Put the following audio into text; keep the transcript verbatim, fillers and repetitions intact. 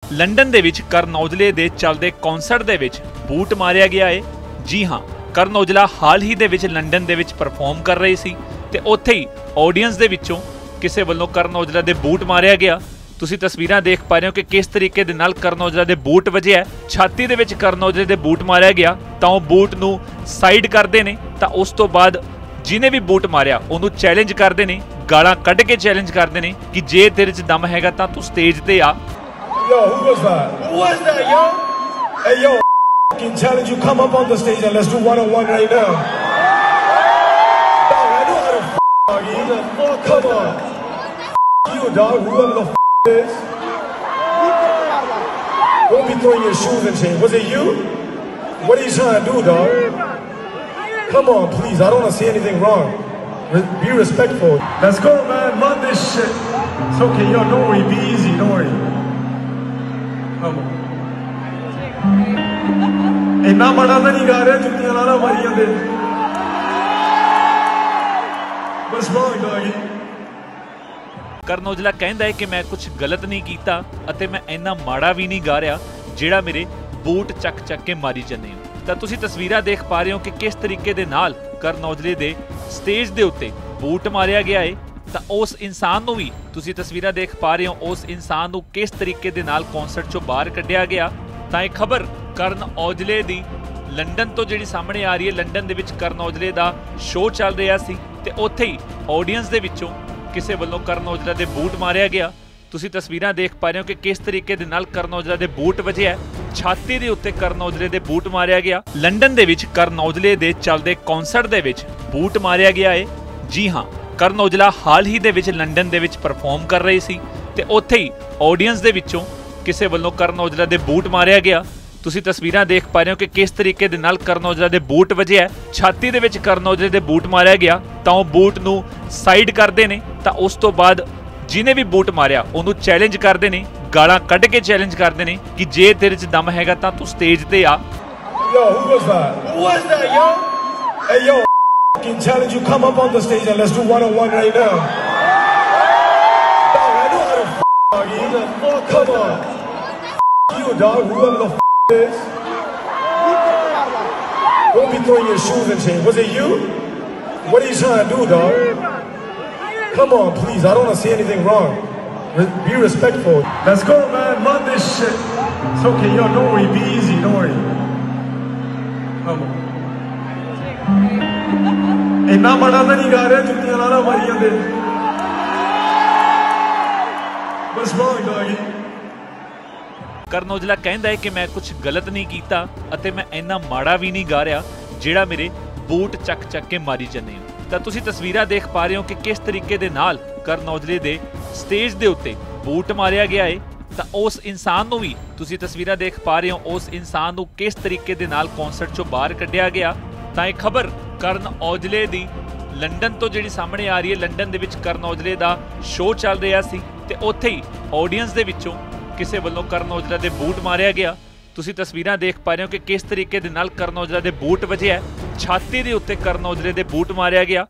London ਦੇ ਵਿੱਚ ਕਰਨ ਔਜਲੇ ਦੇ ਚੱਲਦੇ ਕਨਸਰਟ ਦੇ ਵਿੱਚ ਬੂਟ ਮਾਰਿਆ ਗਿਆ ਹੈ। ਜੀ ਹਾਂ, ਕਰਨ ਔਜਲਾ ਹਾਲ ਹੀ ਦੇ ਵਿੱਚ ਲੰਡਨ ਦੇ ਵਿੱਚ ਪਰਫਾਰਮ ਕਰ ਰਹੇ ਸੀ ਤੇ ਉੱਥੇ ਹੀ ਆਡੀਅנס ਦੇ ਵਿੱਚੋਂ ਕਿਸੇ ਵੱਲੋਂ ਕਰਨ ਔਜਲਾ ਦੇ ਬੂਟ ਮਾਰਿਆ ਗਿਆ। ਤੁਸੀਂ ਤਸਵੀਰਾਂ ਦੇਖ ਪਾ ਰਹੇ ਹੋ ਕਿ ਕਿਸ ਤਰੀਕੇ ਦੇ ਨਾਲ ਕਰਨ ਔਜਲਾ ਦੇ ਬੂਟ ਵੱਜਿਆ, ਛਾਤੀ ਦੇ ਵਿੱਚ ਕਰਨ ਔਜਲੇ ਦੇ ਬੂਟ ਮਾਰਿਆ ਗਿਆ ਤਾਂ ਉਹ ਬੂਟ ਨੂੰ ਸਾਈਡ ਕਰਦੇ ਨੇ ਤਾਂ ਉਸ ਤੋਂ ਬਾਅਦ ਜਿਹਨੇ ਵੀ ਬੂਟ ਮਾਰਿਆ ਉਹਨੂੰ ਚੈਲੰਜ ਕਰਦੇ ਨੇ, ਗਾਲਾਂ ਕੱਢ ਕੇ ਚੈਲੰਜ ਕਰਦੇ ਨੇ ਕਿ ਜੇ ਤੇਰੇ 'ਚ ਦਮ ਹੈਗਾ ਤਾਂ ਤੂੰ ਸਟੇਜ ਤੇ ਆ। Yo, who was that? Who was that, yo? Hey, yo, f***ing challenge you come up on the stage and let's do one-on-one right now. Dog, I know how to f***, dog. You the fuck, come on. F*** you, dog, whoever the f*** is. Don't be throwing your shoes and shit. Was it you? What are you trying to do, dog? Come on, please. I don't want to say anything wrong. Re be respectful. Let's go, man. Run this shit. It's okay, yo, don't worry. Be easy, don't worry. ਇੰਨਾ ਮਾੜਾ ਤਾਂ ਨਹੀਂ ਗਾ ਰਿਹਾ, ਜੁੱਤੀਆਂ ਲਾਣਾ ਮਾਰੀ ਜਾਂਦੇ। ਬਸ ਬਹੁਤ ਗਾਗੀ। ਕਰਨ ਔਜਲਾ ਕਹਿੰਦਾ ਹੈ ਕਿ ਮੈਂ ਕੁਝ ਗਲਤ ਨਹੀਂ ਕੀਤਾ ਅਤੇ ਮੈਂ ਇੰਨਾ ਮਾੜਾ ਵੀ ਨਹੀਂ ਗਾ ਰਿਹਾ ਜਿਹੜਾ ਮੇਰੇ ਬੂਟ ਚੱਕ ਚੱਕ ਕੇ ਮਾਰੀ ਜਾਂਦੇ ਹੋ। ਤਾਂ ਤੁਸੀਂ ਤਸਵੀਰਾਂ ਦੇਖ ਪਾ ਰਹੇ ਹੋ ਕਿ ਕਿਸ ਤਰੀਕੇ ਦੇ ਨਾਲ ਕਰਨ ਔਜਲੇ ਦੇ ਸਟੇਜ ਦੇ ਉੱਤੇ ਬੂਟ ਮਾਰਿਆ ਗਿਆ ਹੈ ਤਾਂ ਉਸ ਇਨਸਾਨ ਨੂੰ ਵੀ ਤੁਸੀਂ ਤਸਵੀਰਾਂ ਦੇਖ ਪਾ ਰਹੇ ਹੋ, ਉਸ ਇਨਸਾਨ ਨੂੰ ਕਿਸ ਤਰੀਕੇ ਦੇ ਨਾਲ ਕਨਸਰਟ ਚੋਂ ਬਾਹਰ ਕੱਢਿਆ ਗਿਆ। ਤਾਂ ਇਹ ਖਬਰ ਕਰਨ ਔਜਲੇ ਦੀ ਲੰਡਨ ਤੋਂ ਜਿਹੜੀ ਸਾਹਮਣੇ ਆ ਰਹੀ ਹੈ। ਲੰਡਨ ਦੇ ਵਿੱਚ ਕਰਨ ਔਜਲੇ ਦਾ ਸ਼ੋਅ ਚੱਲ ਰਿਹਾ ਸੀ ਤੇ ਉੱਥੇ ਹੀ ਆਡੀਅנס ਦੇ ਵਿੱਚੋਂ ਕਿਸੇ ਵੱਲੋਂ ਕਰਨ ਔਜਲਾ ਦੇ ਬੂਟ ਮਾਰਿਆ ਗਿਆ। ਤੁਸੀਂ ਤਸਵੀਰਾਂ ਦੇਖ ਪਾ ਰਹੇ ਹੋ ਕਿ ਕਿਸ ਤਰੀਕੇ ਦੇ ਨਾਲ ਕਰਨ ਔਜਲਾ ਦੇ ਬੂਟ ਵੱਜਿਆ, ਛਾਤੀ ਦੇ ਉੱਤੇ ਕਰਨ ਔਜਲੇ ਦੇ ਬੂਟ ਮਾਰਿਆ ਗਿਆ। ਲੰਡਨ ਦੇ ਵਿੱਚ ਕਰਨ ਔਜਲੇ ਦੇ ਚੱਲਦੇ ਕਨਸਰਟ ਦੇ ਵਿੱਚ ਬੂਟ ਮਾਰਿਆ ਗਿਆ ਹੈ। ਜੀ ਹਾਂ, ਕਰਨ ਔਜਲਾ ਹਾਲ ਹੀ ਦੇ ਵਿੱਚ ਲੰਡਨ ਦੇ ਵਿੱਚ ਪਰਫਾਰਮ ਕਰ ਰਹੇ ਸੀ ਤੇ ਉੱਥੇ ਹੀ ਆਡੀਅנס ਦੇ ਵਿੱਚੋਂ ਕਿਸੇ ਵੱਲੋਂ ਕਰਨ ਔਜਲਾ ਦੇ ਬੂਟ ਮਾਰਿਆ ਗਿਆ। ਤੁਸੀਂ ਤਸਵੀਰਾਂ ਦੇਖ ਪਾ ਰਹੇ ਹੋ ਕਿ ਕਿਸ ਤਰੀਕੇ ਦੇ ਨਾਲ ਕਰਨ ਔਜਲਾ ਦੇ ਬੂਟ ਵੱਜਿਆ, ਛਾਤੀ ਦੇ ਵਿੱਚ ਕਰਨ ਔਜਲੇ ਦੇ ਬੂਟ ਮਾਰਿਆ ਗਿਆ ਤਾਂ ਉਹ ਬੂਟ ਨੂੰ ਸਾਈਡ ਕਰਦੇ ਨੇ ਤਾਂ ਉਸ ਤੋਂ ਬਾਅਦ ਜਿਹਨੇ ਵੀ ਬੂਟ ਮਾਰਿਆ ਉਹਨੂੰ ਚੈਲੰਜ ਕਰਦੇ ਨੇ, ਗਾਲਾਂ ਕੱਢ ਕੇ ਚੈਲੰਜ ਕਰਦੇ ਨੇ ਕਿ ਜੇ ਤੇਰੇ 'ਚ ਦਮ ਹੈਗਾ ਤਾਂ ਤੂੰ ਸਟੇਜ ਤੇ ਆ। Yo, who was that? Who was that, yo? Hey, yo, f***ing challenge you come up on the stage and let's do one-on-one right now. Dog, I know how to f***, dog. You the fuck, come on. F*** you, dog, whoever the f*** is. Don't be throwing your shoes and shit. Was it you? What are you trying to do, dog? Come on, please. I don't want to say anything wrong. Re be respectful. Let's go, man. Run this shit. It's okay, yo, don't worry. Be easy, don't worry. Come on. ਇੰਨਾ ਮਾੜਾ ਤਾਂ ਨਹੀਂ ਗਾ ਰਿਹਾ, ਜੁੱਤੀਆਂ ਲਾਣਾ ਮਾਰੀ ਜਾਂਦੇ। ਬਸ ਬਹੁਤ ਗਾਗੀ। ਕਰਨ ਔਜਲਾ ਕਹਿੰਦਾ ਹੈ ਕਿ ਮੈਂ ਕੁਝ ਗਲਤ ਨਹੀਂ ਕੀਤਾ ਅਤੇ ਮੈਂ ਇੰਨਾ ਮਾੜਾ ਵੀ ਨਹੀਂ ਗਾ ਰਿਹਾ ਜਿਹੜਾ ਮੇਰੇ ਬੂਟ ਚੱਕ ਚੱਕ ਕੇ ਮਾਰੀ ਜਾਂਦੇ ਹੋ। ਤਾਂ ਤੁਸੀਂ ਤਸਵੀਰਾਂ ਦੇਖ ਪਾ ਰਹੇ ਹੋ ਕਿ ਕਿਸ ਤਰੀਕੇ ਦੇ ਨਾਲ ਕਰਨ ਔਜਲੇ ਦੇ ਸਟੇਜ ਦੇ ਉੱਤੇ ਬੂਟ ਮਾਰਿਆ ਗਿਆ ਹੈ ਤਾਂ ਉਸ ਇਨਸਾਨ ਨੂੰ ਵੀ ਤੁਸੀਂ ਤਸਵੀਰਾਂ ਦੇਖ ਪਾ ਰਹੇ ਹੋ, ਉਸ ਇਨਸਾਨ ਨੂੰ ਕਿਸ ਤਰੀਕੇ ਦੇ ਨਾਲ ਕਨਸਰਟ ਚੋਂ ਬਾਹਰ ਕੱਢਿਆ ਗਿਆ। ਤਾਂ ਇਹ ਖਬਰ ਕਰਨ ਔਜਲੇ ਦੀ ਲੰਡਨ ਤੋਂ ਜਿਹੜੀ ਸਾਹਮਣੇ ਆ ਰਹੀ ਹੈ। ਲੰਡਨ ਦੇ ਵਿੱਚ ਕਰਨ ਔਜਲੇ ਦਾ ਸ਼ੋਅ ਚੱਲ ਰਿਹਾ ਸੀ ਤੇ ਉੱਥੇ ਹੀ ਆਡੀਅנס ਦੇ ਵਿੱਚੋਂ ਕਿਸੇ ਵੱਲੋਂ ਕਰਨ ਔਜਲਾ ਦੇ ਬੂਟ ਮਾਰਿਆ ਗਿਆ। ਤੁਸੀਂ ਤਸਵੀਰਾਂ ਦੇਖ ਪਾ ਰਹੇ ਹੋ ਕਿ ਕਿਸ ਤਰੀਕੇ ਦੇ ਨਾਲ ਕਰਨ ਔਜਲਾ ਦੇ ਬੂਟ ਵੱਜਿਆ, ਛਾਤੀ ਦੇ ਉੱਤੇ ਕਰਨ ਔਜਲੇ ਦੇ ਬੂਟ ਮਾਰਿਆ ਗਿਆ।